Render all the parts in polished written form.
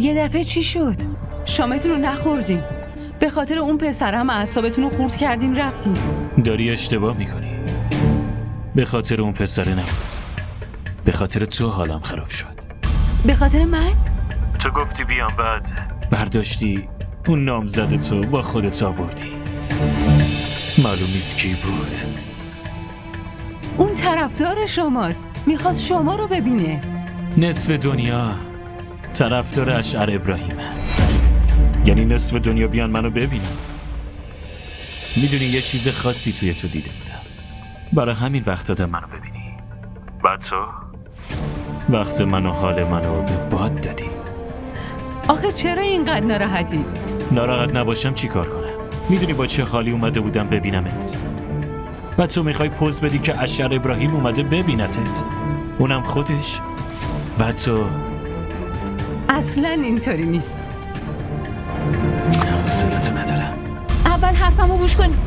یه دفعه چی شد؟ شامتون رو نخوردین. به خاطر اون پسرم اعصابتون رو خورد کردین رفتین. داری اشتباه میکنی. به خاطر اون پسره نبود، به خاطر تو حالم خراب شد. به خاطر من؟ تو گفتی بیام، بعد برداشتی اون نامزد تو با خودت آوردی. معلوم نیست کی بود. اون طرفدار شماست، میخواست شما رو ببینه. نصف دنیا طرفدار اشعر ابراهیمه، یعنی نصف دنیا بیان منو ببینن. میدونی یه چیز خاصی توی تو دیده بودم، برای همین وقت دادم منو ببینی. بعد تو وقت منو حال منو به باد دادی. آخه چرا اینقدر ناراحتی؟ ناراحت نباشم چی کار کنم؟ میدونی با چه حالی اومده بودم ببینمت؟ بعد تو میخوای پوز بدی که اشعر ابراهیم اومده ببینتت، اونم خودش. بعد تو اصلا اینطوری نیست. حوصله‌تو ندارم. اول حرفمو گوش کن.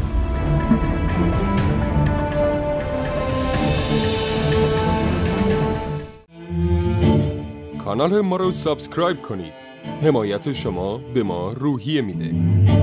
کانال ما رو سابسکرایب کنید. حمایت شما به ما روحیه میده.